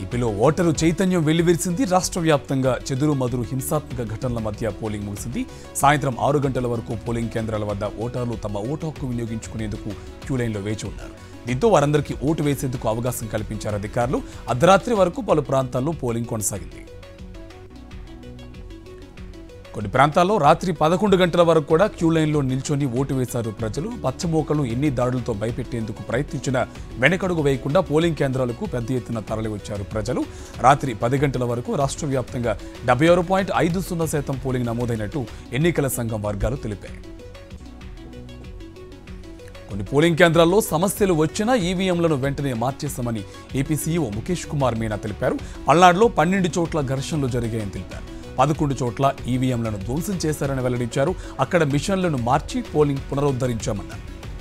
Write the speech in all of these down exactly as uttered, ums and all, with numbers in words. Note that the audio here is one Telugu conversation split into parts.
ఏపీలో ఓటరు చైతన్యం వెల్లివిరిసింది. రాష్ట్ర వ్యాప్తంగా చెదురు మదురు హింసాత్మక ఘటనల మధ్య పోలింగ్ ముగిసింది. సాయంత్రం ఆరు గంటల వరకు పోలింగ్ కేంద్రాల వద్ద ఓటర్లు తమ ఓటు హక్కు వినియోగించుకునేందుకు క్యూలైన్లో వేచి ఉన్నారు. దీంతో వారందరికీ ఓటు వేసేందుకు అవకాశం కల్పించారు అధికారులు. అర్ధరాత్రి వరకు పలు ప్రాంతాల్లో పోలింగ్ కొనసాగింది. కొన్ని ప్రాంతాల్లో రాత్రి పదకొండు గంటల వరకు కూడా క్యూ లైన్లో నిల్చొని ఓటు వేశారు ప్రజలు. పచ్చమోకలు ఎన్ని దాడులతో భయపెట్టేందుకు ప్రయత్నించినా వెనకడుగు వేయకుండా పోలింగ్ కేంద్రాలకు పెద్ద ఎత్తున తరలివచ్చారు ప్రజలు. రాత్రి పది గంటల వరకు రాష్ట్ర వ్యాప్తంగా డెబ్బై ఆరు పాయింట్ ఐదు సున్నా శాతం పోలింగ్ నమోదైనట్టు ఎన్నికల సంఘం వర్గాలు తెలిపాయి. కొన్ని పోలింగ్ కేంద్రాల్లో సమస్యలు వచ్చినా ఈవీఎంలను వెంటనే మార్చేశామని ఏపీ సీఈఓ ముఖేష్ కుమార్ మీనా తెలిపారు. పల్నాడులో పన్నెండు చోట్ల ఘర్షణలు జరిగాయని తెలిపారు. పదకొండు చోట్ల ఈవీఎంలను ధ్వంసం చేశారని వెల్లడించారు. అక్కడ మిషన్లను మార్చి పోలింగ్ పునరుద్ధరించామన్నారు.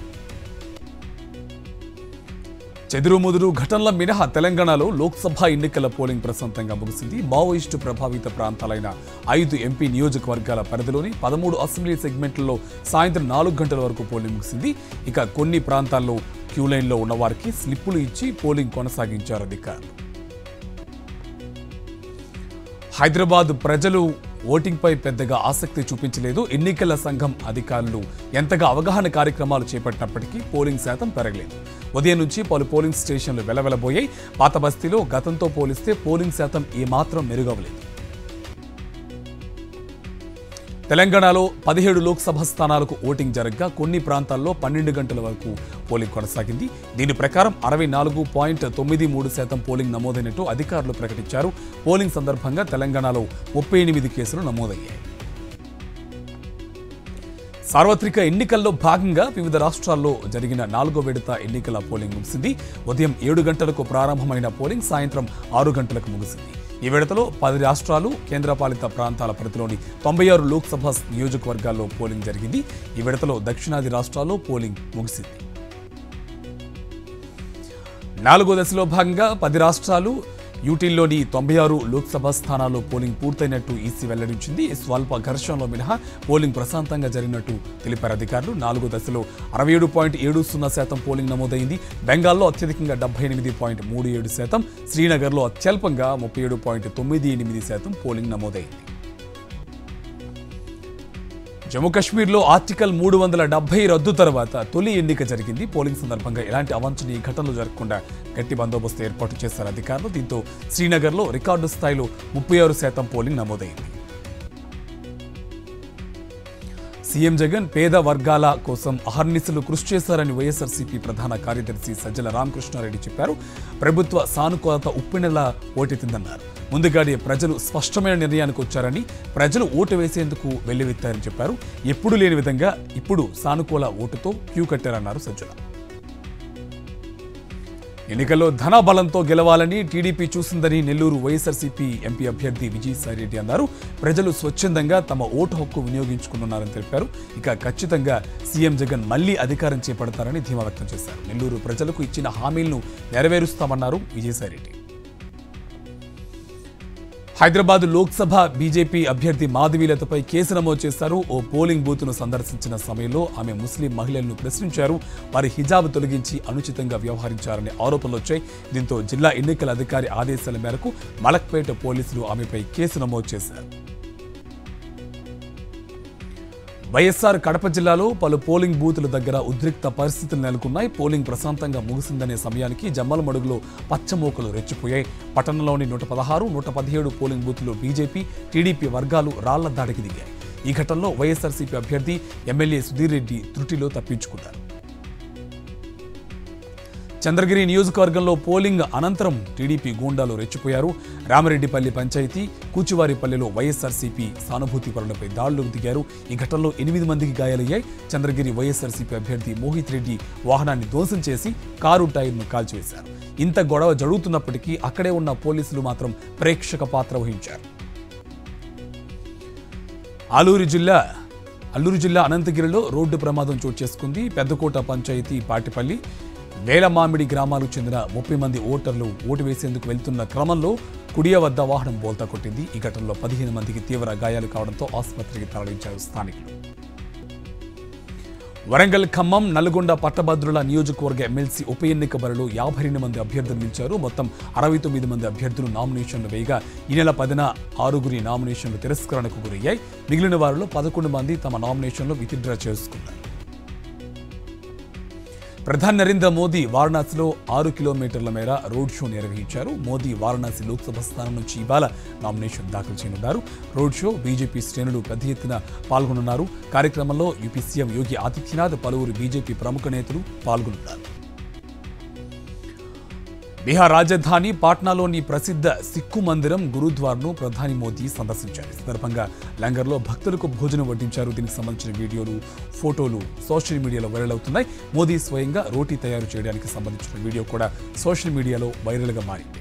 చెదురుముదురు ఘటనల మినహా తెలంగాణలో లోక్సభ ఎన్నికల పోలింగ్ ప్రశాంతంగా ముగిసింది. మావోయిస్టు ప్రభావిత ప్రాంతాలైన ఐదు ఎంపీ నియోజకవర్గాల పరిధిలోని పదమూడు అసెంబ్లీ సెగ్మెంట్లలో సాయంత్రం నాలుగు గంటల వరకు పోలింగ్ ముగిసింది. ఇక కొన్ని ప్రాంతాల్లో క్యూలైన్లో ఉన్న వారికి స్లిప్పులు ఇచ్చి పోలింగ్ కొనసాగించారు అధికారులు. హైదరాబాద్ ప్రజలు ఓటింగ్పై పెద్దగా ఆసక్తి చూపించలేదు. ఎన్నికల సంఘం అధికారులు ఎంతగా అవగాహన కార్యక్రమాలు చేపట్టినప్పటికీ పోలింగ్ శాతం పెరగలేదు. ఉదయం నుంచి పలు పోలింగ్ స్టేషన్లు వెలవెలబోయాయి. పాత బస్తీలో గతంతో పోలిస్తే పోలింగ్ శాతం ఏమాత్రం మెరుగవలేదు. తెలంగాణలో పదిహేడు లోక్సభ స్థానాలకు ఓటింగ్ జరగగా కొన్ని ప్రాంతాల్లో పన్నెండు గంటల వరకు పోలింగ్ కొనసాగింది. దీని ప్రకారం అరవై నాలుగు పాయింట్ తొమ్మిది మూడు శాతం పోలింగ్ నమోదైనట్టు అధికారులు ప్రకటించారు. పోలింగ్ సందర్భంగా తెలంగాణలో ముప్పై ఎనిమిది కేసులు నమోదయ్యాయి. సార్వత్రిక ఎన్నికల్లో భాగంగా వివిధ రాష్ట్రాల్లో జరిగిన నాలుగో విడత ఎన్నికల పోలింగ్ ముగిసింది. ఉదయం ఏడు గంటలకు ప్రారంభమైన పోలింగ్ సాయంత్రం ఆరు గంటలకు ముగిసింది. ఈ విడతలో పది రాష్ట్రాలు కేంద్రపాలిత ప్రాంతాల పరిధిలోని తొంభై ఆరు లోక్సభ నియోజకవర్గాల్లో పోలింగ్ జరిగింది. ఈ విడతలో దక్షిణాది రాష్ట్రాల్లో పోలింగ్ ముగిసింది. నాలుగో దశలో భాగంగా పది రాష్ట్రాలు యూటీల్లోని తొంభై ఆరు లోక్సభ స్థానాల్లో పోలింగ్ పూర్తయినట్టు ఈసీ వెల్లడించింది. స్వల్ప ఘర్షణలో మినహా పోలింగ్ ప్రశాంతంగా జరిగినట్టు తెలిపారు అధికారులు. నాలుగో దశలో అరవై ఏడు పాయింట్ ఏడు సున్నా శాతం పోలింగ్ నమోదైంది. బెంగాల్లో అత్యధికంగా డెబ్బై ఎనిమిది పాయింట్ మూడు ఏడు శాతం, శ్రీనగర్లో అత్యల్పంగా ముప్పై ఏడు పాయింట్ తొమ్మిది ఎనిమిది శాతం పోలింగ్ నమోదైంది. జమ్మూ కాశ్మీర్లో ఆర్టికల్ మూడు వందల డెబ్బై రద్దు తర్వాత తొలి ఎన్నిక జరిగింది. పోలింగ్ సందర్భంగా ఎలాంటి అవాంఛనీయ ఘటనలు జరగకుండా గట్టి బందోబస్తు ఏర్పాటు చేశారు అధికారులు. దీంతో శ్రీనగర్లో రికార్డు స్థాయిలో ముప్పై ఆరు శాతం పోలింగ్ నమోదైంది. సీఎం జగన్ పేద వర్గాల కోసం అహర్నిశలు కృషి చేశారని వైఎస్ఆర్సీపీ ప్రధాన కార్యదర్శి సజ్జల రామకృష్ణారెడ్డి చెప్పారు. ప్రభుత్వ సానుకూలత ఉప్పెనలా ఓటెత్తిందన్నారు. ముందుగానే ప్రజలు స్పష్టమైన నిర్ణయానికి వచ్చారని, ప్రజలు ఓటు వేసేందుకు వెల్లువెత్తారని చెప్పారు. ఎప్పుడూ లేని విధంగా ఇప్పుడు సానుకూల ఓటుతో క్యూ కట్టారన్నారు సజ్జల. ఎన్నికల్లో ధనాబలంతో గెలవాలని టీడీపీ చూసిందని నెల్లూరు వైఎస్ఆర్సీపీ ఎంపీ అభ్యర్థి విజయసాయిరెడ్డి అన్నారు. ప్రజలు స్వచ్ఛందంగా తమ ఓటు హక్కు వినియోగించుకున్నారని తెలిపారు. ఇక ఖచ్చితంగా సీఎం జగన్ మళ్లీ అధికారం చేపడతారని ధీమా వ్యక్తం చేశారు. నెల్లూరు ప్రజలకు ఇచ్చిన హామీలను నెరవేరుస్తామన్నారు విజయసాయిరెడ్డి. హైదరాబాద్ లోక్సభ బీజేపీ అభ్యర్థి మాధవీలతపై కేసు నమోదు చేశారు. ఓ పోలింగ్ బూత్ను సందర్శించిన సమయంలో ఆమె ముస్లిం మహిళలను ప్రశ్నించారు. వారి హిజాబ్ తొలగించి అనుచితంగా వ్యవహరించారనే ఆరోపణలు వచ్చాయి. దీంతో జిల్లా ఎన్నికల అధికారి ఆదేశాల మేరకు మలక్పేట పోలీసులు ఆమెపై కేసు నమోదు చేశారు. వైఎస్ఆర్ కడప జిల్లాలో పలు పోలింగ్ బూతుల దగ్గర ఉద్రిక్త పరిస్థితులు నెలకొన్నాయి. పోలింగ్ ప్రశాంతంగా ముగిసిందనే సమయానికి జమ్మలమడుగులో పచ్చమోకలు రెచ్చిపోయాయి. పట్టణంలోని నూట పదహారు నూట పదిహేడు పోలింగ్ బూత్లో బీజేపీ టీడీపీ వర్గాలు రాళ్ల దాడికి దిగాయి. ఈ ఘటనలో వైఎస్ఆర్సీపీ అభ్యర్థి ఎమ్మెల్యే సుధీర్ రెడ్డి త్రుటిలో తప్పించుకున్నారు. చంద్రగిరి నియోజకవర్గంలో పోలింగ్ అనంతరం టీడీపీ గూండాలు రెచ్చిపోయారు. రామరెడ్డిపల్లి పంచాయతీ కూచివారిపల్లెలో వైఎస్ఆర్సీపీ సానుభూతి పరులపై దాడులకు దిగారు. ఈ ఘటనలో ఎనిమిది మందికి గాయాలయ్యాయి. చంద్రగిరి వైఎస్ఆర్సీపీ అభ్యర్థి మోహిత్ రెడ్డి వాహనాన్ని ధ్వంసం చేసి కారు టైర్ను కాల్చివేశారు. ఇంత గొడవ జరుగుతున్నప్పటికీ అక్కడే ఉన్న పోలీసులు మాత్రం ప్రేక్షక పాత్ర వహించారు. ఆలూరు జిల్లా అల్లూరు జిల్లా అనంతగిరిలో రోడ్డు ప్రమాదం చోటు చేసుకుంది. పెద్దకోట పంచాయతీ పాటిపల్లి వేలమామిడి గ్రామాలకు చెందిన ముప్పై మంది ఓటర్లు ఓటు వేసేందుకు వెళ్తున్న క్రమంలో కుడియ వద్ద వాహనం బోల్తా కొట్టింది. ఈ ఘటనలో పదిహేను మందికి తీవ్ర గాయాలు కావడంతో ఆసుపత్రికి తరలించారు స్థానికులు. వరంగల్ ఖమ్మం నల్గొండ పట్టభద్రుల నియోజకవర్గ ఎమ్మెల్సీ ఉప ఎన్నిక బరిలో యాభై రెండు మంది అభ్యర్థులు నిలిచారు. మొత్తం అరవై తొమ్మిది మంది అభ్యర్థులు నామినేషన్లు వేయగా ఈ నెల పదిన ఆరుగురి నామినేషన్లు తిరస్కరణకు గురయ్యాయి. మిగిలిన వారిలో పదకొండు మంది తమ నామినేషన్లు విత్డ్రా చేసుకున్నారు. ప్రధాని నరేంద్ర మోదీ వారణాసిలో ఆరు కిలోమీటర్ల మేర రోడ్ షో నిర్వహించారు. మోదీ వారణాసి లోక్సభ స్థానం నుంచి ఇవాళ నామినేషన్ దాఖలు చేయనున్నారు. రోడ్ షో బీజేపీ శ్రేణులు పెద్ద ఎత్తున పాల్గొనున్నారు. కార్యక్రమంలో యూపీ సీఎం యోగి ఆదిత్యనాథ్, పలువురు బీజేపీ ప్రముఖ నేతలు పాల్గొనున్నారు. బీహార్ రాజధాని పాట్నాలోని ప్రసిద్ధ సిక్కు మందిరం గురుద్వార్ను ప్రధాని మోదీ సందర్శించారు. ఈ సందర్భంగా లంగర్లో భక్తులకు భోజనం వడ్డించారు. దీనికి సంబంధించిన వీడియోలు, ఫోటోలు సోషల్ మీడియాలో వైరల్ అవుతున్నాయి. మోదీ స్వయంగా రోటీ తయారు చేయడానికి సంబంధించిన వీడియో కూడా సోషల్ మీడియాలో వైరల్గా మారింది.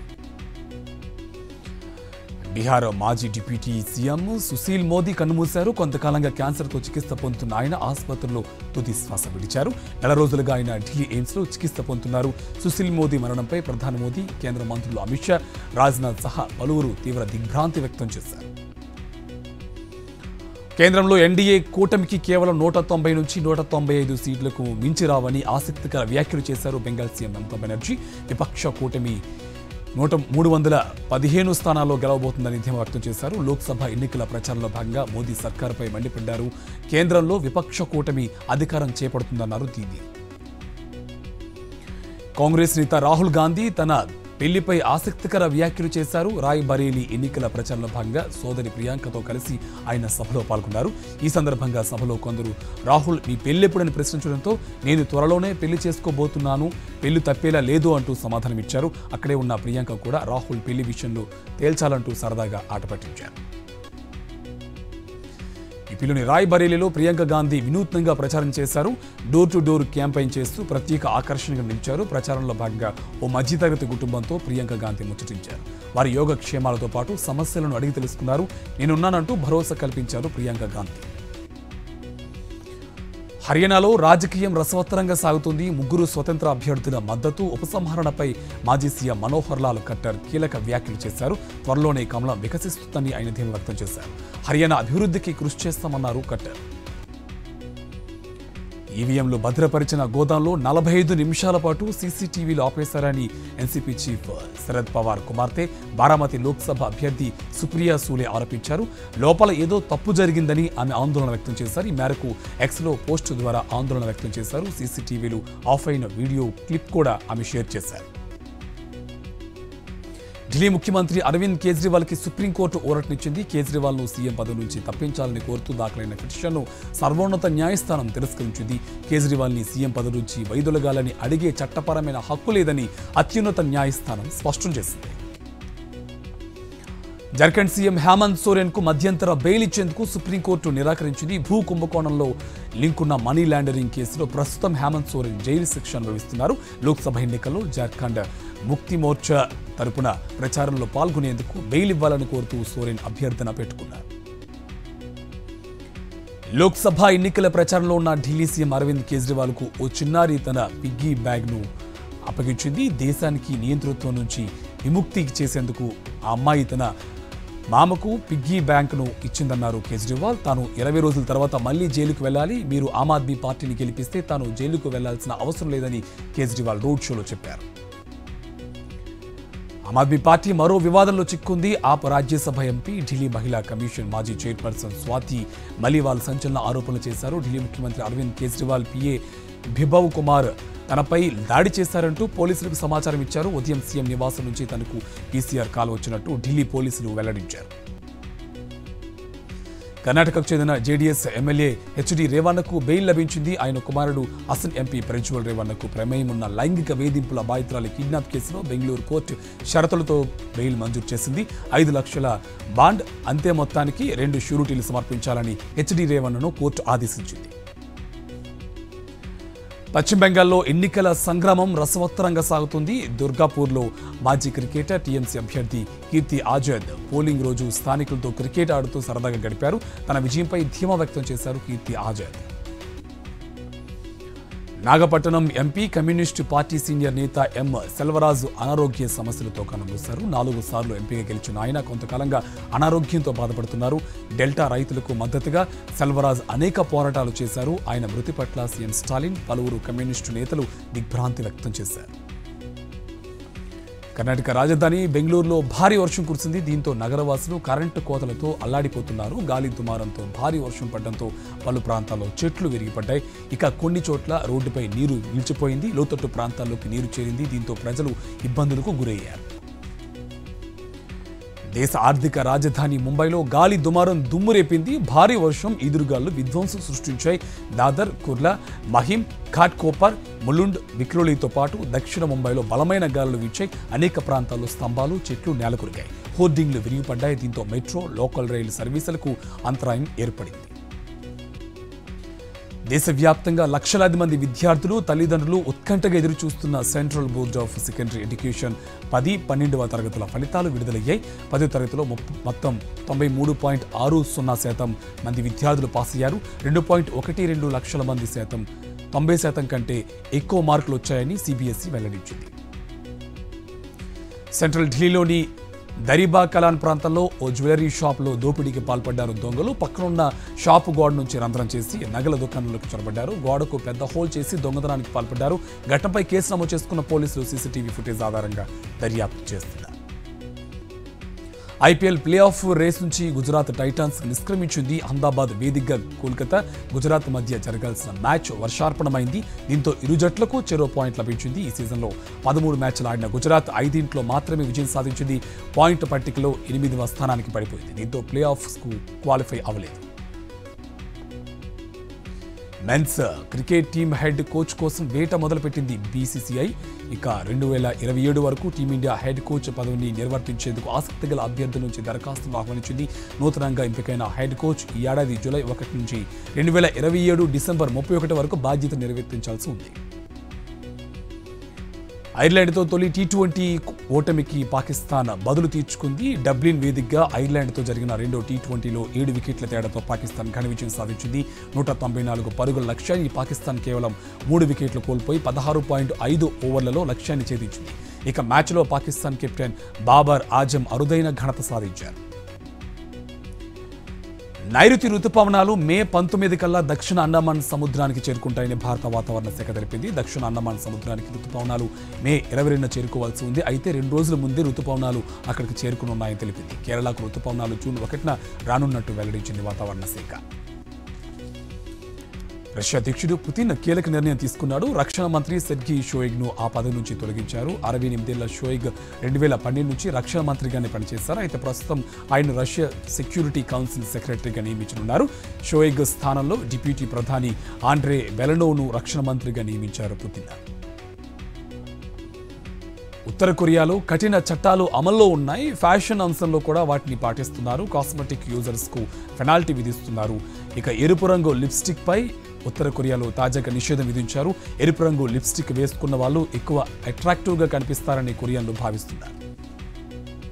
బీహార్ మాజీ డిప్యూటీ సీఎం సుశీల్ మోదీ కన్నుమూశారు. కొంతకాలంగా క్యాన్సర్తో చికిత్స పొందుతున్న ఆయన ఆసుపత్రిలో తుది శ్వాస విడిచారు. నెల రోజులుగా ఆయన ఢిల్లీ ఎయిమ్స్లో చికిత్స పొందుతున్నారు. సుశీల్ మోదీ మరణంపై ప్రధాని మోదీ, కేంద్ర మంత్రులు అమిత్ షా, రాజ్నాథ్ సహా పలువురు తీవ్ర దిగ్భ్రాంతి వ్యక్తం చేశారు. కేంద్రంలో ఎన్డీఏ కూటమికి కేవలం నూట తొంభై నుంచి నూట తొంభై ఐదు సీట్లకు మించి రావని ఆసక్తికర వ్యాఖ్యలు చేశారు బెంగాల్ సీఎం మమతా బెనర్జీ. విపక్ష కూటమి నూట మూడు వందల పదిహేను స్థానాల్లో గెలవబోతుందని ధీమా వ్యక్తం చేశారు. లోక్సభ ఎన్నికల ప్రచారంలో భాగంగా మోదీ సర్కారుపై మండిపడ్డారు. కేంద్రంలో విపక్ష కూటమి అధికారం చేపడుతుందన్నారు దీది. కాంగ్రెస్ నేత రాహుల్ గాంధీ తన పెళ్లిపై ఆసక్తికర వ్యాఖ్యలు చేశారు. రాయ్ బరేలీ ఎన్నికల ప్రచారంలో భాగంగా సోదరి ప్రియాంకతో కలిసి ఆయన సభలో పాల్గొన్నారు. ఈ సందర్భంగా సభలో కొందరు రాహుల్ మీ పెళ్లెప్పుడని ప్రశ్నించడంతో నేను త్వరలోనే పెళ్లి చేసుకోబోతున్నాను, పెళ్లి తప్పేలా లేదు అంటూ సమాధానమిచ్చారు. అక్కడే ఉన్న ప్రియాంక కూడా రాహుల్ పెళ్లి విషయంలో తేల్చాలంటూ సరదాగా ఆట పట్టించారు. ఏపీలోని రాయ్ బరేలీలో ప్రియాంక గాంధీ వినూత్నంగా ప్రచారం చేశారు. డోర్ టు డోర్ క్యాంపెయిన్ చేస్తూ ప్రత్యేక ఆకర్షణగా నిలిచారు. ప్రచారంలో భాగంగా ఓ మధ్యతరగతి కుటుంబంతో ప్రియాంక గాంధీ ముచ్చటించారు. వారి యోగక్షేమాలతో పాటు సమస్యలను అడిగి తెలుసుకున్నారు. నేనున్నానంటూ భరోసా కల్పించారు ప్రియాంక గాంధీ. హర్యానాలో రాజకీయం రసవత్తరంగా సాగుతుంది. ముగ్గురు స్వతంత్ర అభ్యర్థుల మద్దతు ఉపసంహరణపై మాజీ సీఎం మనోహర్ లాల్ ఖట్టర్ కీలక వ్యాఖ్యలు చేశారు. త్వరలోనే కమలం వికసిస్తుందని ఆయన ధీమా వ్యక్తం చేశారు. హర్యానా అభివృద్ధికి కృషి చేస్తామన్నారు ఖట్టర్. ఈవీఎంలు భద్రపరిచిన గోదాంలో నలభై ఐదు నిమిషాల పాటు సీసీటీవీలు ఆపేశారని ఎన్సీపీ చీఫ్ శరద్ పవార్ కుమార్తె బారామతి లోక్సభ అభ్యర్థి సుప్రియా సూలే ఆరోపించారు. లోపల ఏదో తప్పు జరిగిందని ఆమె ఆందోళన వ్యక్తం చేశారు. ఈ మేరకు ఎక్స్లో పోస్టు ద్వారా ఆందోళన వ్యక్తం చేశారు. సీసీటీవీలు ఆఫ్ అయిన వీడియో క్లిప్ కూడా ఆమె షేర్ చేశారు. ఢిల్లీ ముఖ్యమంత్రి అరవింద్ కేజ్రీవాల్ కి సుప్రీంకోర్టు ఊరటనిచ్చింది. కేజ్రీవాల్ ను సీఎం పదవి నుంచి తప్పించాలని కోరుతూ దాఖలైన పిటిషన్ను సర్వోన్నత న్యాయస్థానం తిరస్కరించింది. కేజ్రీవాల్ ని సీఎం పదవి నుంచి వైదొలగాలని అడిగే చట్టపరమైన హక్కు లేదని అత్యున్నత న్యాయస్థానం స్పష్టం చేసింది. జార్ఖండ్ సీఎం హేమంత్ సోరెన్ కు మధ్యంతర బెయిల్ ఇచ్చేందుకు సుప్రీంకోర్టు నిరాకరించింది. భూ కుంభకోణంలో లింకున్న మనీ లాండరింగ్ కేసులో ప్రస్తుతం హేమంత్ సోరెన్ జైలు శిక్ష అనుభవిస్తున్నారు. లోక్సభ ఎన్నికల్లో జార్ఖండ్ ముక్తి మోర్చా తరపున ప్రచారంలో పాల్గొనేందుకు బెయిల్ ఇవ్వాలని కోరుతూ సోరెన్ అభ్యర్థన పెట్టుకున్నారు. లోక్సభ ఎన్నికల ప్రచారంలో ఉన్న ఢిల్లీ సీఎం అరవింద్ కేజ్రీవాల్ కు ఓ చిన్నారి తన పిగ్గీ బ్యాగ్ ను అప్పగించింది. దేశానికి నియంతృత్వం నుంచి విముక్తి చేసేందుకు ఆ అమ్మాయి తన మామకు పిగ్గీ బ్యాంక్ను ఇచ్చిందన్నారు కేజ్రీవాల్. తాను ఇరవై రోజుల తర్వాత మళ్లీ జైలుకు వెళ్ళాలి, మీరు ఆమ్ ఆద్మీ పార్టీని గెలిపిస్తే తాను జైలుకు వెళ్లాల్సిన అవసరం లేదని కేజ్రీవాల్ రోడ్ షోలో చెప్పారు. ఆమ్ ఆద్మీ పార్టీ మరో వివాదంలో చిక్కుంది. ఆప్ రాజ్యసభ ఎంపీ, ఢిల్లీ మహిళా కమిషన్ మాజీ చైర్పర్సన్ స్వాతి మలివాల్ సంచలన ఆరోపణలు చేశారు. ఢిల్లీ ముఖ్యమంత్రి అరవింద్ కేజ్రీవాల్ పీఏ బిభవ్ కుమార్ తనపై దాడి చేశారంటూ పోలీసులకు సమాచారం ఇచ్చారు. ఉదయం సీఎం నివాసం నుంచి తనకు పీసీఆర్ కాల్ వచ్చినట్టు ఢిల్లీ పోలీసులు వెల్లడించారు. కర్ణాటకకు చెందిన జేడీఎస్ ఎమ్మెల్యే హెచ్డి రేవన్నకు బెయిల్ లభించింది. ఆయన కుమారుడు అసన్ ఎంపీ ప్రజ్వల్ రేవన్నకు ప్రమేయం ఉన్న లైంగిక వేధింపుల బాధితురాలి కిడ్నాప్ కేసులో బెంగళూరు కోర్టు షరతులతో బెయిల్ మంజూరు చేసింది. ఐదు లక్షల బాండ్ అంతే మొత్తానికి రెండు షూరిటీలు సమర్పించాలని హెచ్డి రేవన్నను కోర్టు ఆదేశించింది. పశ్చిమ బెంగాల్లో ఎన్నికల సంగ్రామం రసవత్తరంగా సాగుతుంది. దుర్గాపూర్లో మాజీ క్రికెటర్ టీఎంసీ అభ్యర్థి కీర్తి ఆజాద్ పోలింగ్ రోజు స్థానికులతో క్రికెట్ ఆడుతూ సరదాగా గడిపారు. తన విజయంపై ధీమా వ్యక్తం చేశారు Kirti Azad. Nagapattinam MP communist party senior నేత ఎం సెల్వరాజు అనారోగ్య సమస్యలతో కన్నుమూశారు. నాలుగు సార్లు ఎంపీగా గెలిచిన ఆయన కొంతకాలంగా అనారోగ్యంతో బాధపడుతున్నారు. డెల్టా రైతులకు మద్దతుగా సెల్వరాజ్ అనేక పోరాటాలు చేశారు. ఆయన మృతి పట్ల సీఎం స్టాలిన్, పలువురు కమ్యూనిస్టు నేతలు దిగ్భ్రాంతి వ్యక్తం చేశారు. కర్ణాటక రాజధాని బెంగళూరులో భారీ వర్షం కురిసింది. దీంతో నగరవాసులు కరెంటు కోతలతో అల్లాడిపోతున్నారు. గాలి దుమారంతో భారీ వర్షం పడడంతో పలు ప్రాంతాల్లో చెట్లు విరిగిపడ్డాయి. ఇక కొన్ని చోట్ల రోడ్డుపై నీరు నిలిచిపోయింది. లోతట్టు ప్రాంతాల్లోకి నీరు చేరింది. దీంతో ప్రజలు ఇబ్బందులకు గురయ్యారు. దేశ ఆర్థిక రాజధాని ముంబైలో గాలి దుమారం దుమ్మురేపింది. భారీ వర్షం, ఈదురుగాలు విధ్వంసం సృష్టించాయి. దాదర్, కుర్లా, మహిమ్, ఘాట్కోపర్, ములుండ్, విక్రోలీతో పాటు దక్షిణ ముంబైలో బలమైన గాలులు వీచాయి. అనేక ప్రాంతాల్లో స్తంభాలు, చెట్లు నేలకొరిగాయి. హోర్డింగ్లు విరిగిపడ్డాయి. దీంతో మెట్రో, లోకల్ రైలు సర్వీసులకు అంతరాయం ఏర్పడింది. దేశవ్యాప్తంగా లక్షలాది మంది విద్యార్థులు, తల్లిదండ్రులు ఉత్కంఠగా ఎదురుచూస్తున్న central board of secondary education పది పన్నెండవ తరగతుల ఫలితాలు విడుదలయ్యాయి. పదో తరగతిలో మొత్తం తొంభై మూడు పాయింట్ ఆరు సున్నా శాతం మంది విద్యార్థులు పాస్ అయ్యారు. రెండు పాయింట్ ఒకటి రెండు లక్షల మంది శాతం తొంభై శాతం కంటే ఎక్కువ మార్కులు వచ్చాయని సిబిఎస్ఈ వెల్లడించింది. సెంట్రల్ ఢిల్లీలోని దరిబా కలాన్ ప్రాంతంలో ఓ జ్యువెలరీ షాప్లో దోపిడీకి పాల్పడ్డారు దొంగలు. పక్కనున్న షాపు గోడ నుంచి రంధ్రం చేసి నగల దుకాణంలోకి చొరబడ్డారు. గోడకు పెద్ద హోల్ చేసి దొంగతనానికి పాల్పడ్డారు. ఘటనపై కేసు నమోదు చేసుకున్న పోలీసులు సీసీటీవీ ఫుటేజ్ ఆధారంగా దర్యాప్తు చేస్తున్నారు. ఐపీఎల్ ప్లే ఆఫ్ రేస్ నుంచి గుజరాత్ టైటాన్స్ నిష్క్రమించింది. అహ్మదాబాద్ వేదికగా కోల్కతా, గుజరాత్ మధ్య జరగాల్సిన మ్యాచ్ వర్షార్పణమైంది. దీంతో ఇరు జట్లకు చెరో పాయింట్ లభించింది. ఈ సీజన్లో పదమూడు మ్యాచ్లు ఆడిన గుజరాత్ ఐదింట్లో మాత్రమే విజయం సాధించింది. పాయింట్ పట్టికలో ఎనిమిదవ స్థానానికి పడిపోయింది. దీంతో ప్లే ఆఫ్స్కు క్వాలిఫై అవ్వలేదు. Men's cricket team head coach కోసం వేట మొదలుపెట్టింది బీసీసీఐ. ఇక రెండు వేల ఇరవై ఏడు వరకు టీమిండియా హెడ్ కోచ్ పదవిని నిర్వర్తించేందుకు ఆసక్తి గల అభ్యర్థుల నుంచి దరఖాస్తులు ఆహ్వానించింది. నూతనంగా ఎంపికైన హెడ్ కోచ్ ఈ ఏడాది జూలై ఒకటి నుంచి రెండు వేల ఇరవై ఏడు డిసెంబర్ ముప్పై ఒకటి వరకు బాధ్యత నిర్వర్తించాల్సి ఉంది. ఐర్లాండ్తో తొలి టీ ట్వంటీ ఓటమికి పాకిస్తాన్ బదులు తీర్చుకుంది. డబ్లిన్ వేదికగా ఐర్లాండ్తో జరిగిన రెండో టీ ట్వంటీలో ఏడు వికెట్ల తేడాతో పాకిస్తాన్ ఘన విజయం సాధించింది. నూట తొంభై నాలుగు పరుగుల లక్ష్యాన్ని పాకిస్తాన్ కేవలం మూడు వికెట్లు కోల్పోయి పదహారు పాయింట్ ఐదు ఓవర్లలో లక్ష్యాన్ని ఛేదించింది. ఇక మ్యాచ్లో పాకిస్తాన్ కెప్టెన్ బాబర్ ఆజం అరుదైన ఘనత సాధించారు. నైరుతి రుతుపవనాలు మే పంతొమ్మిది కల్లా దక్షిణ అండమాన్ సముద్రానికి చేరుకుంటాయని భారత వాతావరణ శాఖ తెలిపింది. దక్షిణ అండమాన్ సముద్రానికి రుతుపవనాలు మే ఇరవై రెండున చేరుకోవాల్సి ఉంది. అయితే రెండు రోజుల ముందే రుతుపవనాలు అక్కడికి చేరుకునున్నాయని తెలిపింది. కేరళకు రుతుపవనాలు జూన్ ఒకటిన రానున్నట్టు వెల్లడించింది వాతావరణ శాఖ. రష్యా అధ్యక్షుడు పుతిన్ కీలక నిర్ణయం తీసుకున్నాడు. రక్షణ మంత్రి సెర్గీ షోయిగ్ను ఆ పదవి నుంచి తొలగించారు. అరవై ఎనిమిదేళ్ల షోయిగ్ రెండు వేల పన్నెండు నుంచి రక్షణ మంత్రిగానే పనిచేశారు. అయితే ప్రస్తుతం ఆయన రష్యా సెక్యూరిటీ కౌన్సిల్ సెక్రటరీగా నియమించనున్నారు. షోయిగ్ స్థానంలో డిప్యూటీ ప్రధాని ఆండ్రే బెలనోవ్ను రక్షణ మంత్రిగా నియమించారు పుతిన్. ఉత్తర కొరియాలో కఠిన చట్టాలు అమల్లో ఉన్నాయి. ఫ్యాషన్ అంశంలో కూడా వాటిని పాటిస్తున్నారు. కాస్మెటిక్ యూజర్స్కు పెనాల్టీ విధిస్తున్నారు. ఇక ఎరుపు రంగు లిప్స్టిక్ పై ఉత్తర కొరియాలో తాజాగా నిషేధం విధించారు. ఎరుపు రంగు లిప్స్టిక్ వేసుకున్న వాళ్ళు ఎక్కువ అట్రాక్టివ్గా కనిపిస్తారని కొరియన్లు భావిస్తున్నారు.